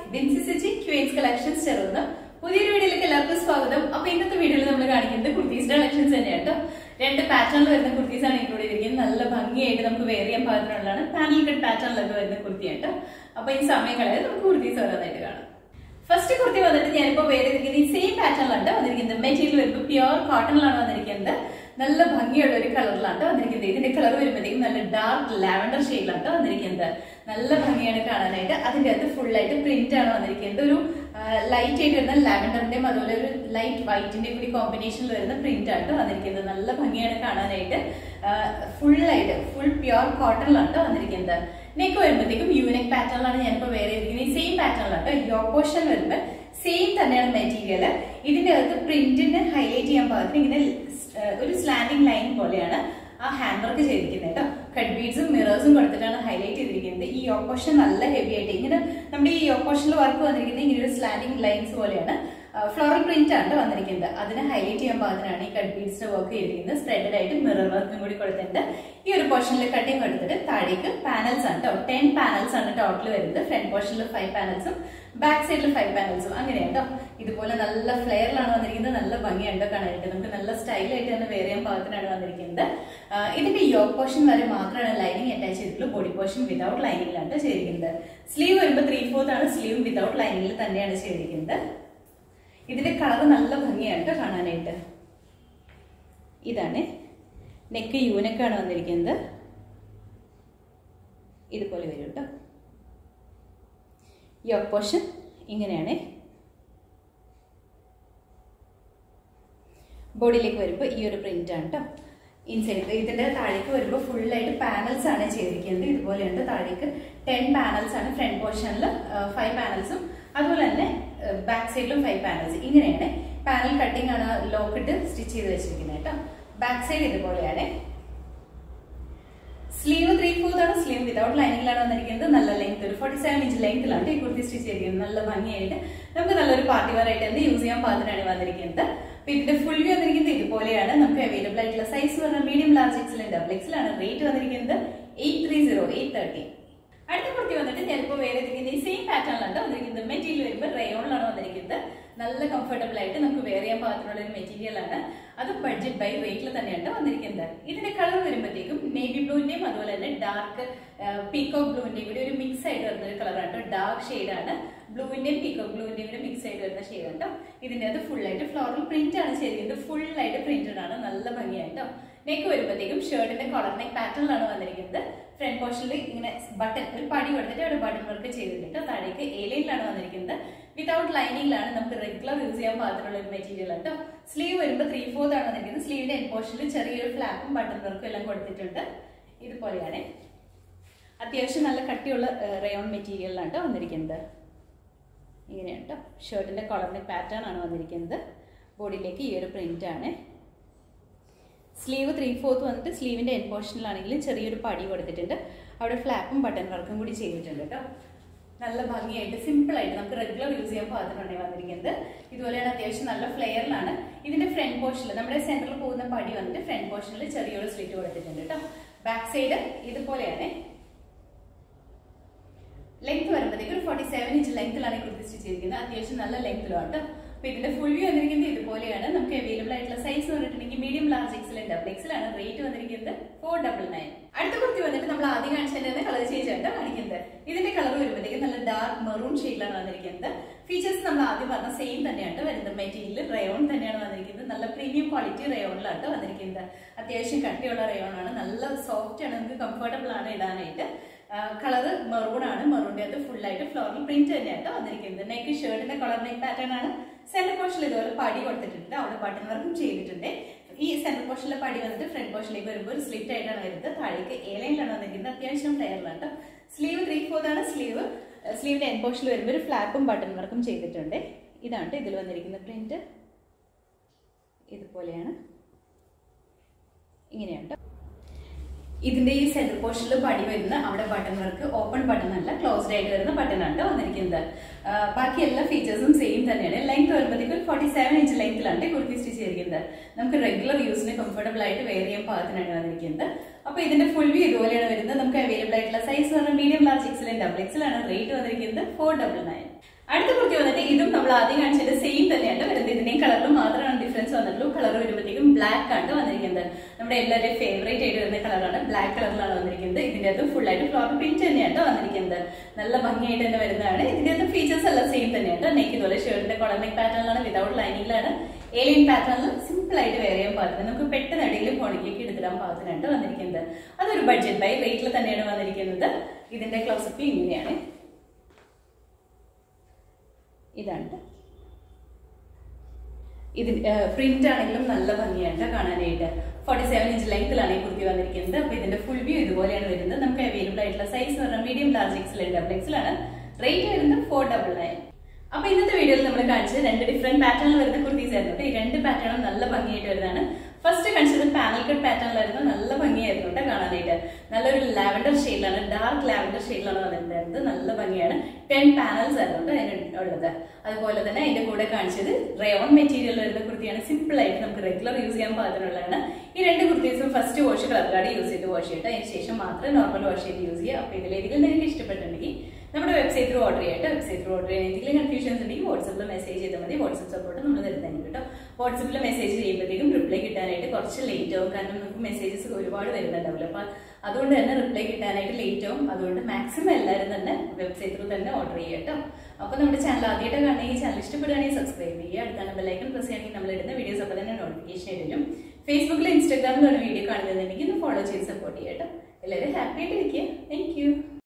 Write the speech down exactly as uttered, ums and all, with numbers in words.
Dincy Sichi Queen's Collections ചേർന്ന് പുതിയൊരു വീഡിയോയിലേക്ക് എല്ലാവർക്കും സ്വാഗതം. അപ്പോൾ ഇന്നത്തെ വീഡിയോയിൽ നമ്മൾ കാണിക്കുന്നത് കുർത്തീസ് കളക്ഷൻസ് തന്നെയാണ്. രണ്ട് പാറ്റേണിൽ വരുന്ന കുർത്തീസ് ആണ് ഇൻക്ലൂഡ് ചെയ്തിരിക്കുന്നത്. നല്ല ഭംഗിയായിട്ട് നമുക്ക് വെയർ ചെയ്യാൻ പാകത്തിനുള്ളതാണ്. പാനൽ കട്ട് പാറ്റേണിലൊക്കെ വരുന്ന കുർത്തിയായിട്ട്. അപ്പോൾ ഈ സമയം കളയാതെ നമുക്ക് കുർത്തീസ് ഓരോന്നായിട്ട് കാണാം. ഫസ്റ്റ് കുർത്തി വന്നിട്ട് ഞാനിപ്പോൾ വെയർ ചെയ്തിരിക്കുന്നത് ഈ സെയിം പാറ്റേണിലാണ് വന്നിരിക്കുന്നത്. മെറ്റീരിയൽ വരുമ്പോൾ പ്യുവർ കോട്ടണിലാണ് വന്നിരിക്കുന്നത്. നല്ല ഭംഗിയുള്ള ഒരു കളറിലാണ് വന്നിരിക്കുന്നത്. ഇതിന്റെ കളർ വരുമ്പോഴത്തേക്കും നല്ല ഡാർക്ക് ലാവൻഡർ ഷെയ്ഡിലാണ് വന്നിരിക്കുന്നത്. നല്ല ഭംഗിയാണ് കാണാനായിട്ട്. അതിന്റെ അകത്ത് ഫുൾ ആയിട്ട് പ്രിന്റ് ആണ് വന്നിരിക്കുന്നത്. ഒരു ലൈറ്റ് ആയിട്ട് വരുന്ന ലാവൻഡറിന്റെയും അതുപോലെ ഒരു ലൈറ്റ് വൈറ്റിന്റെയും കൂടി കോമ്പിനേഷനിൽ വരുന്ന പ്രിന്റ് ആണ് വന്നിരിക്കുന്നത്. നല്ല ഭംഗിയാണ് കാണാനായിട്ട്. ഫുൾ ആയിട്ട് ഫുൾ പ്യുവർ കോട്ടണിലാണ് വന്നിരിക്കുന്നത്. നെക്ക് വരുമ്പോഴത്തേക്കും യൂണിക് പാറ്റേണിലാണ് ഞാനിപ്പോൾ വേറെ ഇരിക്കുന്നത്. ഈ സെയിം പാറ്റേണിലാണ് യോ പോർഷൻ വരുമ്പോൾ സെയിം തന്നെയാണ് മെറ്റീരിയൽ. ഇതിന്റെ അകത്ത് പ്രിന്റിന് ഹൈലൈറ്റ് ചെയ്യാൻ പാകത്തിന് ഇങ്ങനെ ഒരു സ്ലാൻഡിങ് ലൈൻ പോലെയാണ് ആ ഹാൻഡ് വർക്ക് ചെയ്തിരിക്കുന്നത് കേട്ടോ. കട്ട് ബീഡ്സും മിറേഴ്സും കൊടുത്തിട്ടാണ് ഹൈലൈറ്റ് ചെയ്തിരിക്കുന്നത്. ഈ യോ പോർഷൻ നല്ല ഹെവി ആയിട്ട് ഇങ്ങനെ നമ്മുടെ ഈ യോ പോർഷനിൽ വർക്ക് വന്നിരിക്കുന്നത് ഇങ്ങനെ ഒരു സ്ലാൻഡിങ് ലൈൻസ് പോലെയാണ്. ഫ്ലോറൽ പ്രിന്റ് ആണ് വന്നിരിക്കുന്നത്. അതിനെ ഹൈലൈറ്റ് ചെയ്യാൻ പാകത്തിനാണ് ഈ കട്ട് ബീഡ്സിന്റെ വർക്ക് ചെയ്തിരിക്കുന്നത്. സ്പ്രെഡഡ് ആയിട്ട് മിറർ വർക്കും കൂടി കൊടുത്തിട്ടുണ്ട്. ഈ ഒരു പോർഷനിൽ കട്ടിങ് കൊടുത്തിട്ട് താഴേക്ക് പാനൽസ് ആണ് കേട്ടോ. ടെൻ പാനൽസ് ആണ് ടോട്ടൽ വരുന്നത്. ഫ്രണ്ട് പോർഷനിൽ ഫൈവ് പാനൽസും ബാക്ക് സൈഡിൽ ഫൈവ് പാനൽസും അങ്ങനെയാണ് കേട്ടോ. ഇതുപോലെ നല്ല ഫ്ലെയറിലാണ് വന്നിരിക്കുന്നത്. നല്ല ഭംഗിയുണ്ടോ കാണാനായിട്ട്. നമുക്ക് നല്ല സ്റ്റൈലായിട്ട് തന്നെ വെയർ ചെയ്യാൻ പാകത്തിനാണ് വന്നിരിക്കുന്നത്. ഇതിന്റെ യോക്ക് പോർഷൻ വരെ മാത്രമാണ് ലൈനിങ് അറ്റാച്ച് ചെയ്തിട്ടുള്ളൂ. ബോഡി പോർഷൻ വിതൗട്ട് ലൈനിങ്ങിലാണ് ചെയ്തിരിക്കുന്നത്. സ്ലീവ് വരുമ്പോൾ ത്രീ ഫോർത്ത് ആണ്. സ്ലീവ് വിതൗട്ട് ലൈനിങ്ങിൽ തന്നെയാണ് ചെയ്തിരിക്കുന്നത്. ഇതിന്റെ കളർ നല്ല ഭംഗിയാണ് കാണാനായിട്ട്. ഇതാണ് നെക്ക് യൂനക്കാണ് വന്നിരിക്കുന്നത്. ഇതുപോലെ വരും കേട്ടോ. യോക്ക് പോർഷൻ ഇങ്ങനെയാണ്. ബോഡിയിലേക്ക് വരുമ്പോൾ ഈ ഒരു പ്രിന്റ് ആണ് കേട്ടോ. ഇൻസൈഡ് ഇതിന്റെ താഴേക്ക് വരുമ്പോൾ ഫുള്ളായിട്ട് പാനൽസ് ആണ് ചെയ്തിരിക്കുന്നത്. ഇതുപോലെയുണ്ട്. താഴേക്ക് ടെൻ പാനൽസ് ആണ്. ഫ്രണ്ട് പോർഷനിൽ ഫൈവ് പാനൽസും അതുപോലെ തന്നെ ബാക്ക് സൈഡിലും ഫൈവ് പാനൽസ്. ഇങ്ങനെയാണ് പാനൽ കട്ടിംഗ് ആണ് ലോക്കിട്ട് സ്റ്റിച്ച് ചെയ്ത് വെച്ചിരിക്കുന്നത് കേട്ടോ. ബാക്ക് സൈഡ് ഇതുപോലെയാണ്. സ്ലീവ് ത്രീ ഫോർത്ത് ആണ്. സ്ലീവ് വിതൗട്ട് ലൈനിങ്ങിലാണ് വന്നിരിക്കുന്നത്. നല്ല ലെങ്ത് ഒരു ഫോർട്ടി സെവൻ ഇഞ്ച് ലെങ്ത്തിലാണ് ഈ കുർത്തി സ്റ്റിച്ച് ചെയ്തിരിക്കുന്നത്. നല്ല ഭംഗിയായിട്ട് നമുക്ക് നല്ലൊരു പാർട്ടി വെയർ ആയിട്ട് തന്നെ യൂസ് ചെയ്യാൻ പാകത്തിനാണ് വന്നിരിക്കുന്നത്. അപ്പൊ ഇതിന്റെ ഫുൾ വ്യൂ വന്നിരിക്കുന്നത് ഇതുപോലെയാണ്. നമുക്ക് അവൈലബിൾ ആയിട്ടുള്ള സൈസ് പറഞ്ഞാൽ മീഡിയം ലാർജ് എക്സൽ ഡബിൾ എക്സലാണ്. റേറ്റ് വന്നിരിക്കുന്നത് eight three zero eight thirty. അടുത്ത കുർത്തി വന്നിട്ട് ഞാനിപ്പോൾ വേറെ ഈ സെയിം പാറ്റേണിലാണ് വന്നിരിക്കുന്നത്. മെറ്റീരിയൽ വരുമ്പോൾ റയോണിലാണ് വന്നിരിക്കുന്നത്. നല്ല കംഫർട്ടബിൾ ആയിട്ട് നമുക്ക് വെയർ ചെയ്യാൻ പാകത്തിനുള്ള ഒരു മെറ്റീരിയൽ ആണ്. അത് ബഡ്ജറ്റ് ബൈ റേറ്റിൽ തന്നെയാണ് വന്നിരിക്കുന്നത്. ഇതിന്റെ കളർ വരുമ്പോഴത്തേക്കും നേവി ബ്ലൂവിന്റെയും അതുപോലെ തന്നെ ഡാർക്ക് പീകോക്ക് ബ്ലൂവിന്റെയും കൂടി ഒരു മിക്സ് ആയിട്ട് വരുന്ന ഒരു കളറാണ് കേട്ടോ. ഡാർക്ക് ഷെയ്ഡാണ്. ബ്ലൂവിന്റെയും പീകോക്ക് ബ്ലൂവിന്റെയും കൂടി മിക്സ് ആയിട്ട് വരുന്ന ഷെയ്ഡ് കേട്ടോ. ഇതിന്റെ അത് ഫുൾ ആയിട്ട് ഫ്ലോറൽ പ്രിന്റ് ആണ് ചെയ്തിരിക്കുന്നത്. ഫുൾ ആയിട്ട് പ്രിന്റഡ് ആണ്. നല്ല ഭംഗിയായിട്ടോ. നെക്ക് വരുമ്പോഴത്തേക്കും ഷർട്ടിന്റെ കോളർ നെക്ക് പാറ്റേണിലാണ് വന്നിരിക്കുന്നത്. ഫ്രണ്ട് പോർഷനിൽ ഇങ്ങനെ ബട്ടൺ ഒരു പടി കൊടുത്തിട്ട് അവിടെ ബട്ടൺ വർക്ക് ചെയ്തിട്ട് താഴേക്ക് എ ലൈനിലാണ് വന്നിരിക്കുന്നത്. വിതൗട്ട് ലൈനിങ്ങിലാണ്. നമുക്ക് റെഗുലർ യൂസ് ചെയ്യാൻ പാകത്തിനുള്ള ഒരു മെറ്റീരിയൽ കേട്ടോ. സ്ലീവ് വരുമ്പോൾ ത്രീ ഫോർത്ത് ആണ് വന്നിരിക്കുന്നത്. സ്ലീവിന്റെ എൻ പോർഷനിൽ ചെറിയൊരു ഫ്ലാപ്പും ബട്ടൺ വർക്കും എല്ലാം കൊടുത്തിട്ടുണ്ട്. ഇതുപോലെയാണ്. അത്യാവശ്യം നല്ല കട്ടിയുള്ള റയോൺ മെറ്റീരിയലിലാണ് കേട്ടോ വന്നിരിക്കുന്നത്. ഇങ്ങനെയാണ് കേട്ടോ. ഷർട്ടിന്റെ കോളർ നെക്ക് പാറ്റേൺ ആണ് വന്നിരിക്കുന്നത്. ബോഡിയിലേക്ക് ഈ ഒരു പ്രിന്റ് ആണ്. സ്ലീവ് ത്രീ ഫോർത്ത് വന്നിട്ട് സ്ലീവിന്റെ എൻ പോർഷനിലാണെങ്കിലും ചെറിയൊരു പടി കൊടുത്തിട്ടുണ്ട്. അവിടെ ഫ്ലാപ്പും ബട്ടൺ വർക്കും കൂടി ചെയ്തിട്ടുണ്ട് കേട്ടോ. നല്ല ഭംഗിയായിട്ട് സിമ്പിൾ ആയിട്ട് നമുക്ക് റെഗുലർ യൂസ് ചെയ്യാൻ പാകത്തിനുണ്ടായി വന്നിരിക്കുന്നത്. ഇതുപോലെയാണ്. അത്യാവശ്യം നല്ല ഫ്ലെയറിലാണ്. ഇതിന്റെ ഫ്രണ്ട് പോർഷനിൽ നമ്മുടെ സെന്ററിൽ പോകുന്ന പടി വന്നിട്ട് ഫ്രണ്ട് പോർഷനിൽ ചെറിയൊരു സ്ലിറ്റ് കൊടുത്തിട്ടുണ്ട് കേട്ടോ. ബാക്ക് സൈഡ് ഇതുപോലെയാണ്. ലെങ്ത് വരുമ്പോഴത്തേക്ക് ഒരു ഫോർട്ടി സെവൻ ഇഞ്ച് ലെങ്ത്തിലാണ് കുർത്തി സ്റ്റിച്ച് ചെയ്തിരിക്കുന്നത്. അത്യാവശ്യം നല്ല ലെങ്ത്തിലാണ് കേട്ടോ. അപ്പൊ ഇതിന്റെ ഫുൾ വ്യൂ വന്നിരിക്കുന്നത് ഇതുപോലെയാണ്. നമുക്ക് അവൈലബിൾ ആയിട്ടുള്ള സൈസ് പറഞ്ഞിട്ടുണ്ടെങ്കിൽ മീഡിയം ലാർജ് എക്സൽ ഡബിൾ എക്സലാണ്. റേറ്റ് വന്നിരിക്കുന്നത് ഫോർ ഡബിൾ നയൻ. അടുത്ത കുർത്തി വന്നിട്ട് നമ്മൾ ആദ്യം കാണിച്ചതിന്റെ കളർ ചേഞ്ച് ആയിട്ട് കാണിക്കുന്നത്. ഇതിന്റെ കളർ വരുമ്പോഴത്തേക്ക് നല്ല ഡാർക്ക് മെറൂൺ ഷെയ്ഡിലാണ് വന്നിരിക്കുന്നത്. ഫീച്ചേഴ്സ് നമ്മൾ ആദ്യം പറഞ്ഞ സെയിം തന്നെയാണ് വരുന്നത്. മെറ്റീരിയൽ റയോൺ തന്നെയാണ് വന്നിരിക്കുന്നത്. നല്ല പ്രീമിയം ക്വാളിറ്റി റയോണിലാണ് വന്നിരിക്കുന്നത്. അത്യാവശ്യം കട്ടിയുള്ള റയോൺ ആണ്. നല്ല സോഫ്റ്റ് ആണ്. നമുക്ക് കംഫർട്ടബിൾ ആണ് ഇടാനായിട്ട്. കളർ മെറൂൺ ആണ്. മെറൂണിന്റെ അകത്ത് ഫുൾ ആയിട്ട് ഫ്ലോറൽ പ്രിന്റ് തന്നെയാണ് വന്നിരിക്കുന്നത്. നെക്ക് ഷർട്ടിന്റെ കളർ നെക്ക് പാറ്റേൺ ആണ്. സെന്റർ പോർഷനിൽ ഇതുപോലെ പടി കൊടുത്തിട്ടുണ്ട്. അവിടെ ബട്ടൺ വർക്കും ചെയ്തിട്ടുണ്ട്. ഈ സെന്റർ പോർഷനിലെ പടി വന്നിട്ട് ഫ്രണ്ട് പോർഷനിലേക്ക് വരുമ്പോൾ ഒരു സ്ലിറ്റ് ആയിട്ടാണ് വരുന്നത്. താഴേക്ക് എ ലൈനിലാണ് വന്നിരിക്കുന്നത്. അത്യാവശ്യം ഫ്ലെയറിലാണ്. സ്ലീവ് ത്രീ ഫോർത്ത് ആണ്. സ്ലീവ് സ്ലീവിന്റെ എൻ പോർഷനിൽ വരുമ്പോൾ ഒരു ഫ്ലാപ്പും ബട്ടൺ വർക്കും ചെയ്തിട്ടുണ്ട്. ഇതാണ് ഇതിൽ വന്നിരിക്കുന്ന പ്രിന്റ്. ഇതുപോലെയാണ്. ഇങ്ങനെയാണ്. ഇതിന്റെ ഈ സെന്റർ പോർഷനിൽ പടി വരുന്ന അവിടെ ബട്ടൺ വർക്ക് ഓപ്പൺ ബട്ടൺ അല്ല, ക്ലോസ്ഡ് ആയിട്ട് വരുന്ന ബട്ടൺ ആണ് വന്നിരിക്കുന്നത്. ബാക്കി എല്ലാ ഫീച്ചേഴ്സും സെയിം തന്നെയാണ്. ലെങ്ത് വരുമ്പോഴത്തേക്ക് ഫോർട്ടി സെവൻ ഇഞ്ച് ലെങ്ത്തിലാണ് കുർത്തി സ്റ്റിച്ച് ചെയ്തിരിക്കുന്നത്. നമുക്ക് റെഗുലർ യൂസിന് കംഫർട്ടബിൾ ആയിട്ട് വെയർ ചെയ്യാൻ പാകത്തിനാണ് വന്നിരിക്കുന്നത്. അപ്പൊ ഇതിന്റെ ഫുൾ വ്യൂ ഇതുപോലെയാണ് വരുന്നത്. നമുക്ക് അവൈലബിൾ ആയിട്ടുള്ള സൈസ് പറഞ്ഞാൽ medium large XL double XL ആണ്. റേറ്റ് വന്നിരിക്കുന്നത് ഫോർ ഡബിൾ നയൻ. അടുത്ത കുർത്തി വന്നിട്ട് ഇതും നമ്മൾ ആദ്യം കാണിച്ചത് സെയിം തന്നെയാണ് വരുന്നത്. ഇതിന്റെയും കളറിലും മാത്രമാണ് ഡിഫറൻസ് വന്നിട്ടുള്ളൂ. കളർ വരുമ്പോഴത്തേക്കും ബ്ലാക്ക് ആണ് വന്നിരിക്കുന്നത്. നമ്മുടെ എല്ലാവരുടെയും ഫേവറേറ്റ് ആയിട്ട് വരുന്ന കളറാണ്, ബ്ലാക്ക് കളറിലാണ് വന്നിരിക്കുന്നത്. ഇതിന്റെ അത് ഫുൾ ആയിട്ട് ഫ്ലോർ പ്രിന്റ് തന്നെയാണ് വന്നിരിക്കുന്നത്. നല്ല ഭംഗിയായിട്ട് തന്നെ വരുന്നതാണ്. ഇതിന്റെ അത് ഫീച്ചേഴ്സ് എല്ലാം സെയിം തന്നെയാണ്. നെക്ക് ഇതുപോലെ ഷർട്ടിന്റെ കോളർ നെക്ക് പാറ്റേണിലാണ്, വിതൗട്ട് ലൈനിങ്ങിലാണ്, ഏലിയൻ പാറ്റേണിൽ സിമ്പിൾ ആയിട്ട് വെയർ ചെയ്യാൻ പാകത്തിന് നമുക്ക് പെട്ടെന്ന് ഇടയിലും ഫോണിലേക്ക് എടുത്തിടാൻ പാകത്തിനായിട്ട് വന്നിരിക്കുന്നത്. അതൊരു ബഡ്ജറ്റ് ബൈ റേറ്റിൽ തന്നെയാണ് വന്നിരിക്കുന്നത്. ഇതിന്റെ ക്ലോസപ്പ് ഇങ്ങനെയാണ്. ഇതാണ് ഇതിന്റെ പ്രിന്റ് ആണെങ്കിലും നല്ല ഭംഗിയാണ് കാണാനായിട്ട്. ഫോർട്ടി സെവൻ ഇഞ്ച് ലെങ്ത്തിലാണ് ഈ കുർത്തി വന്നിരിക്കുന്നത്. അപ്പൊ ഇതിന്റെ ഫുൾ വ്യൂ ഇതുപോലെയാണ് വരുന്നത്. നമുക്ക് അവൈലബിൾ ആയിട്ടുള്ള സൈസ് എന്ന് പറഞ്ഞാൽ മീഡിയം, ലാർജ് എക്സൽ, ഡബിൾ എക്സലാണ്. റേറ്റ് വരുന്നത് ഫോർ ഡബിൾ നയൻ. അപ്പൊ ഇന്നത്തെ വീഡിയോയിൽ നമ്മൾ കാണിച്ചത് രണ്ട് ഡിഫറെന്റ് പാറ്റേണിൽ വരുന്ന കുർത്തീസ് ആയിരുന്നു. ഈ രണ്ട് പാറ്റേണും നല്ല ഭംഗിയായിട്ട് വരുന്നതാണ്. ഫസ്റ്റ് കാണിച്ചത് പാനൽ കട്ട് പാറ്റേണിലായിരുന്നു. നല്ല ഭംഗിയായിരുന്നു കാണാനായിട്ട്. നല്ലൊരു ലാവൻഡർ ഷെയ്ഡിലാണ്, ഡാർക്ക് ലാവൻഡർ ഷെയ്ഡിലാണ് വന്നിട്ടുണ്ടായിരുന്നത്. നല്ല ഭംഗിയാണ്. ടെൻ പാനൽസ് ആയിരുന്നു അതിനുള്ളത്. അതുപോലെ തന്നെ അതിന്റെ കൂടെ കാണിച്ചത് റയോൺ മെറ്റീരിയൽ വരുന്ന കുർത്തിയാണ്. സിമ്പിൾ ആയിട്ട് നമുക്ക് റെഗുലർ യൂസ് ചെയ്യാൻ പാകത്തിനുള്ളതാണ്. ഈ രണ്ട് കുർത്തീസും first wash colour card use ചെയ്ത് വാഷ് ചെയ്തിട്ട് അതിന് ശേഷം മാത്രമേ നോർമൽ വാഷ് ചെയ്ത് യൂസ് ചെയ്യുക. അപ്പൊ ഇതിലേതെങ്കിലും നിങ്ങൾക്ക് ഇഷ്ടപ്പെട്ടിട്ടുണ്ടെങ്കിൽ നമ്മുടെ വെബ്സൈറ്റ് ത്രൂ ഓർഡർ ചെയ്യട്ടെ. വെബ്സൈറ്റ് ത്രൂ ഓർഡർ ചെയ്യാൻ എന്തെങ്കിലും കൺഫ്യൂഷൻസ് ഉണ്ടെങ്കിൽ വാട്സപ്പിൽ മെസ്സേജ് ചെയ്താൽ മതി. വാട്സപ്പ് സപ്പോർട്ട് നമ്മൾ തരുന്നതാണ് കേട്ടോ. വാട്സപ്പിൽ മെസ്സേജ് ചെയ്യുമ്പോഴത്തേക്കും റിപ്ലൈ കിട്ടാനായിട്ട് കുറച്ച് ലേറ്റ് ആവും. കാരണം നമുക്ക് മെസ്സേജസ് ഒരുപാട് വരുന്നുണ്ടാവില്ല. അപ്പൊ അതുകൊണ്ട് തന്നെ റിപ്ലൈ കിട്ടാനായിട്ട് ലേറ്റ് ആവും. അതുകൊണ്ട് മാക്സിമം എല്ലാവരും തന്നെ വെബ്സൈറ്റ് ത്രൂ തന്നെ ഓർഡർ ചെയ്യുക കേട്ടോ. അപ്പൊ നമ്മുടെ ചാനൽ ആദ്യമായിട്ട് കാണുകയും ചാനൽ ഇഷ്ടപ്പെടുകയാണെങ്കിൽ സബ്സ്ക്രൈബ് ചെയ്യുക. അടുത്താണ് ബെല്ലൈക്കൺ പ്രസ് ചെയ്യുകയാണെങ്കിൽ നമ്മൾ ഇടുന്ന വീഡിയോസ് അപ്പോൾ തന്നെ നോട്ടിഫിക്കേഷൻ ആയിട്ടും. ഫേസ്ബുക്കിൽ ഇൻസ്റ്റാഗ്രാമിലാണ് വീഡിയോ കാണുന്നതെന്നുണ്ടെങ്കിൽ ഒന്ന് ഫോളോ ചെയ്ത് സപ്പോർട്ട് ചെയ്യാം കേട്ടോ. എല്ലാവരും ഹാപ്പി ആയിട്ട് ഇരിക്കുക. Thank U.